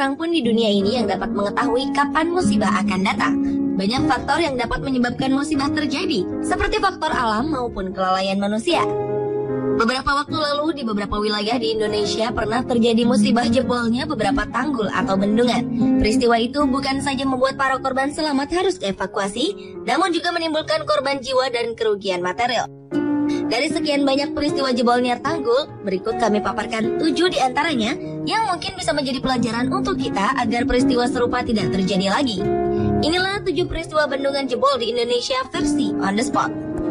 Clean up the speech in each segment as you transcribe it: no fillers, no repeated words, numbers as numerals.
orang pun di dunia ini yang dapat mengetahui kapan musibah akan datang. Banyak faktor yang dapat menyebabkan musibah terjadi, seperti faktor alam maupun kelalaian manusia. Beberapa waktu lalu di beberapa wilayah di Indonesia pernah terjadi musibah jebolnya beberapa tanggul atau bendungan. Peristiwa itu bukan saja membuat para korban selamat harus dievakuasi, namun juga menimbulkan korban jiwa dan kerugian material. Dari sekian banyak peristiwa jebolnya tanggul, berikut kami paparkan 7 di antaranya yang mungkin bisa menjadi pelajaran untuk kita agar peristiwa serupa tidak terjadi lagi. Inilah 7 peristiwa bendungan jebol di Indonesia versi on the spot.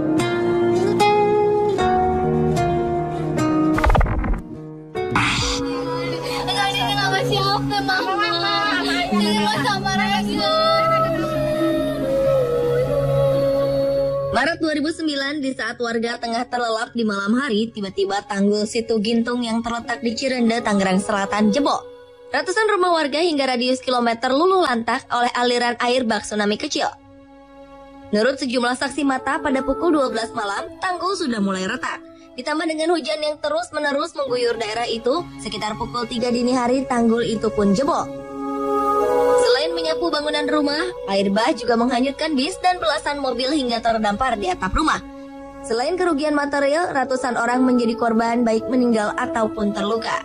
Maret 2009, di saat warga tengah terlelap di malam hari, tiba-tiba tanggul Situ Gintung yang terletak di Cirende, Tangerang Selatan jebol. Ratusan rumah warga hingga radius kilometer luluh lantak oleh aliran air bak tsunami kecil. Menurut sejumlah saksi mata, pada pukul 12 malam, tanggul sudah mulai retak. Ditambah dengan hujan yang terus-menerus mengguyur daerah itu, sekitar pukul 3 dini hari tanggul itu pun jebol. Selain menyapu bangunan rumah, air bah juga menghanyutkan bis dan belasan mobil hingga terdampar di atap rumah. Selain kerugian material, ratusan orang menjadi korban baik meninggal ataupun terluka.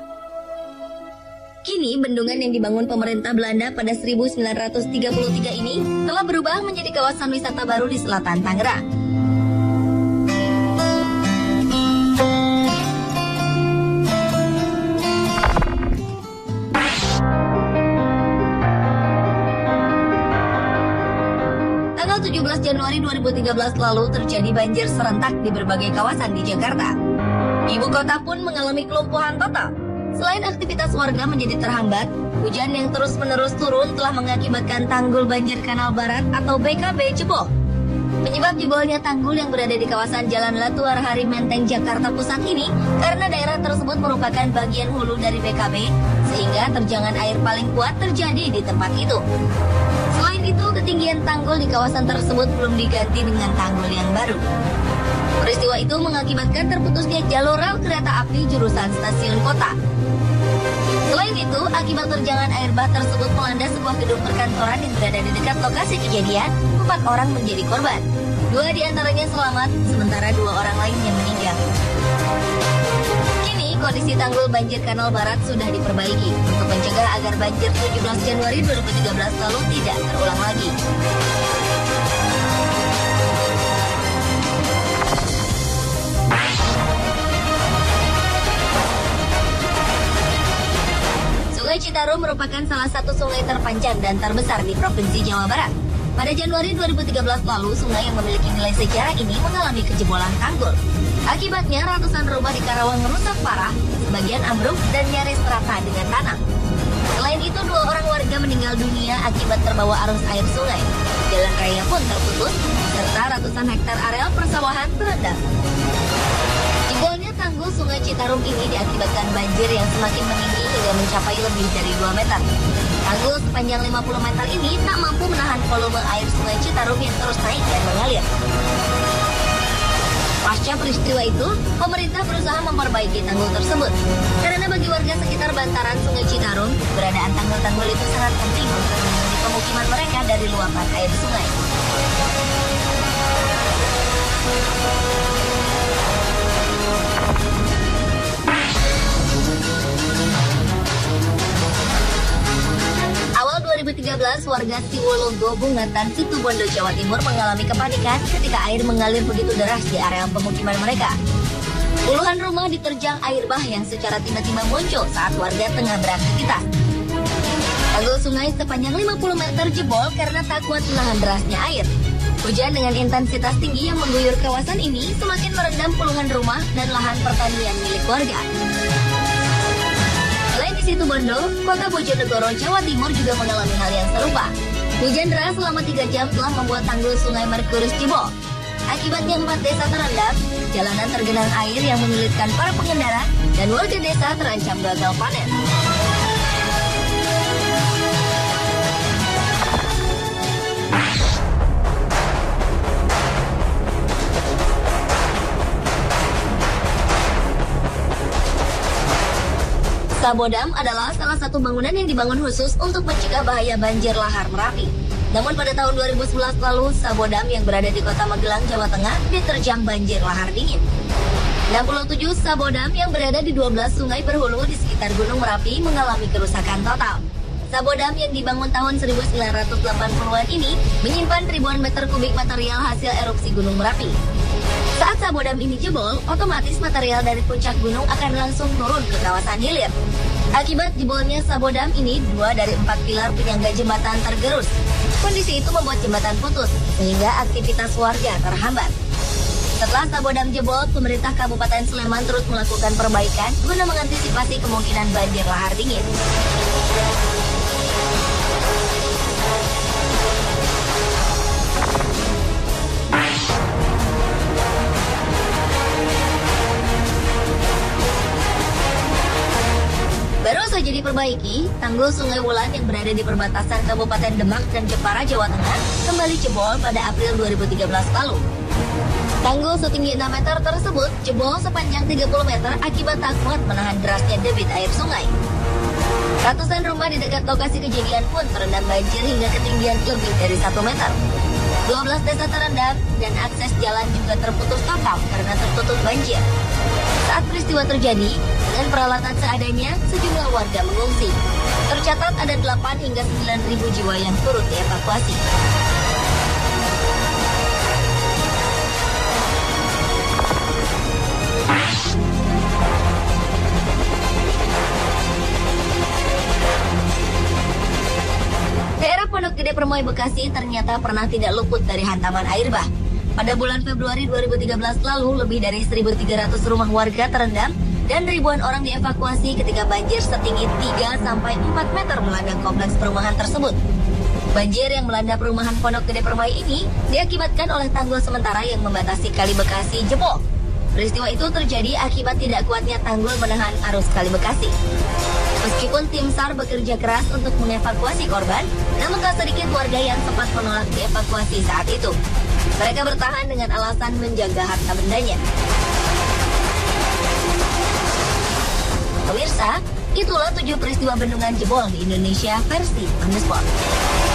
Kini, bendungan yang dibangun pemerintah Belanda pada 1933 ini telah berubah menjadi kawasan wisata baru di selatan Tangerang. Tanggal 17 Januari 2013 lalu terjadi banjir serentak di berbagai kawasan di Jakarta. Ibu kota pun mengalami kelumpuhan total. Selain aktivitas warga menjadi terhambat, hujan yang terus-menerus turun telah mengakibatkan tanggul banjir Kanal Barat atau BKB jebol. Penyebab jebolnya tanggul yang berada di kawasan Jalan Latu Arhari Menteng, Jakarta Pusat ini karena daerah tersebut merupakan bagian hulu dari BKB, sehingga terjangan air paling kuat terjadi di tempat itu. Selain itu, ketinggian tanggul di kawasan tersebut belum diganti dengan tanggul yang baru. Peristiwa itu mengakibatkan terputusnya jalur rel kereta api jurusan stasiun kota. Selain itu, akibat terjangan air bah tersebut melanda sebuah gedung perkantoran yang berada di dekat lokasi kejadian, 4 orang menjadi korban. 2 diantaranya selamat, sementara 2 orang lainnya meninggal. Kini, kondisi tanggul banjir Kanal Barat sudah diperbaiki untuk mencegah agar banjir 17 Januari 2013 lalu tidak terulang lagi. Sungai Citarum merupakan salah satu sungai terpanjang dan terbesar di Provinsi Jawa Barat. Pada Januari 2013 lalu, sungai yang memiliki nilai sejarah ini mengalami kejebolan tanggul. Akibatnya, ratusan rumah di Karawang rusak parah, sebagian ambruk dan nyaris rata dengan tanah. Selain itu, 2 orang warga meninggal dunia akibat terbawa arus air sungai. Jalan raya pun terputus, serta ratusan hektar areal persawahan terendam. Jebolnya tanggul Sungai Citarum ini diakibatkan banjir yang semakin meninggi hingga mencapai lebih dari 2 meter. Tanggul sepanjang 50 meter ini tak mampu menahan volume air Sungai Citarum yang terus naik dan mengalir. Pasca peristiwa itu, pemerintah berusaha memperbaiki tanggul tersebut. Karena bagi warga sekitar bantaran Sungai Citarum, keberadaan tanggul-tanggul itu sangat penting untuk melindungi pemukiman mereka dari luapan air sungai. Awal 2013, warga Siwolongo, Bungatan, Situbondo, Jawa Timur mengalami kepanikan ketika air mengalir begitu deras di area pemukiman mereka. Puluhan rumah diterjang air bah yang secara tiba-tiba muncul saat warga tengah beraktivitas. Tanggul sungai sepanjang 50 meter jebol karena tak kuat menahan derasnya air. Hujan dengan intensitas tinggi yang mengguyur kawasan ini semakin merendam puluhan rumah dan lahan pertanian milik warga. Selain di Situbondo, kota Bojonegoro, Jawa Timur juga mengalami hal yang serupa. Hujan deras selama 3 jam telah membuat tanggul Sungai Merkurius jebol. Akibatnya 4 desa terendam, jalanan tergenang air yang menyulitkan para pengendara, dan warga desa terancam gagal panen. Sabodam adalah salah satu bangunan yang dibangun khusus untuk mencegah bahaya banjir lahar Merapi. Namun pada tahun 2011 lalu, Sabodam yang berada di Kota Magelang, Jawa Tengah diterjang banjir lahar dingin. 67 Sabodam yang berada di 12 sungai berhulu di sekitar Gunung Merapi mengalami kerusakan total. Sabodam yang dibangun tahun 1980-an ini menyimpan ribuan meter kubik material hasil erupsi Gunung Merapi. Saat Sabodam ini jebol, otomatis material dari puncak gunung akan langsung turun ke kawasan hilir. Akibat jebolnya Sabodam ini, 2 dari 4 pilar penyangga jembatan tergerus. Kondisi itu membuat jembatan putus, sehingga aktivitas warga terhambat. Setelah Sabodam jebol, pemerintah Kabupaten Sleman terus melakukan perbaikan guna mengantisipasi kemungkinan banjir lahar dingin. Baru saja diperbaiki, tanggul Sungai Wulan yang berada di perbatasan Kabupaten Demak dan Jepara, Jawa Tengah, kembali jebol pada April 2013 lalu. Tanggul setinggi 6 meter tersebut jebol sepanjang 30 meter akibat tak kuat menahan derasnya debit air sungai. Ratusan rumah di dekat lokasi kejadian pun terendam banjir hingga ketinggian lebih dari 1 meter. 12 desa terendam dan akses jalan juga terputus total karena tertutup banjir. Saat peristiwa terjadi, dengan peralatan seadanya, sejumlah warga mengungsi. Tercatat ada 8 hingga 9.000 jiwa yang turut dievakuasi. Daerah Pondok Gede Permai, Bekasi ternyata pernah tidak luput dari hantaman air bah. Pada bulan Februari 2013 lalu, lebih dari 1.300 rumah warga terendam dan ribuan orang dievakuasi ketika banjir setinggi 3-4 meter melanda kompleks perumahan tersebut. Banjir yang melanda perumahan Pondok Gede Permai ini diakibatkan oleh tanggul sementara yang membatasi Kali Bekasi jebol. Peristiwa itu terjadi akibat tidak kuatnya tanggul menahan arus Kali Bekasi. Meskipun tim SAR bekerja keras untuk mengevakuasi korban, namun tak sedikit warga yang sempat menolak dievakuasi saat itu. Mereka bertahan dengan alasan menjaga harta bendanya. Pemirsa, itulah 7 peristiwa bendungan jebol di Indonesia versi On The Spot.